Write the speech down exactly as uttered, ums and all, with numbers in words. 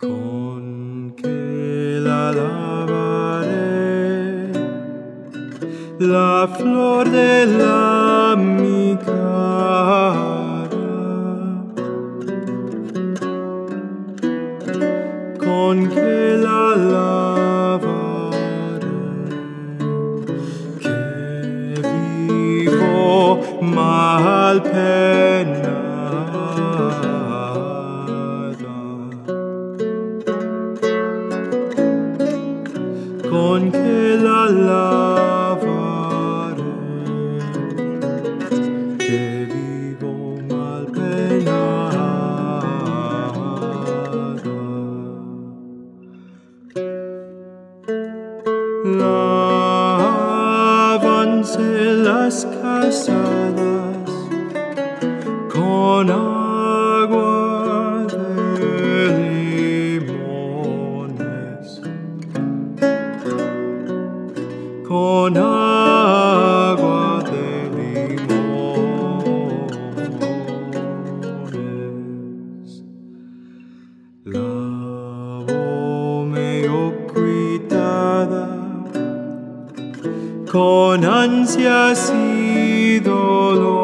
con que la lavaré, la flor de la mi cara, con que la lavaré, que vivo mal penada, con que la lavaré, que vivo mal penada. Lávanse las casadas con agua de limones, con agua de limones. Lavóme yo cuitada con ansias y dolor,